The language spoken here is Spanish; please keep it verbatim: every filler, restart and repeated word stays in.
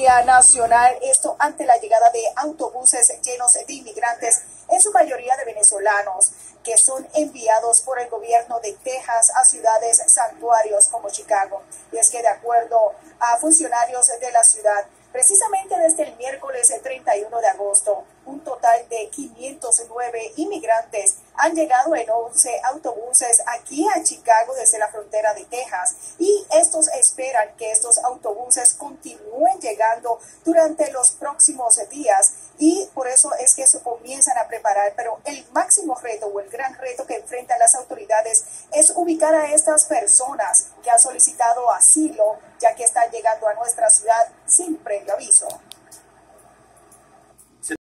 Policía Nacional, esto ante la llegada de autobuses llenos de inmigrantes, en su mayoría de venezolanos, que son enviados por el gobierno de Texas a ciudades santuarios como Chicago. Y es que de acuerdo a funcionarios de la ciudad, precisamente desde el miércoles treinta y uno de agosto, un total de quinientos nueve inmigrantes han llegado en once autobuses aquí a Chicago desde la frontera de Texas, y estos esperan que estos autobuses continúen llegando durante los próximos días, y por eso es que se comienzan a preparar. Pero el máximo reto o el gran reto que enfrentan las autoridades es ubicar a estas personas que han solicitado asilo, ya que están llegando a nuestra ciudad sin previo aviso.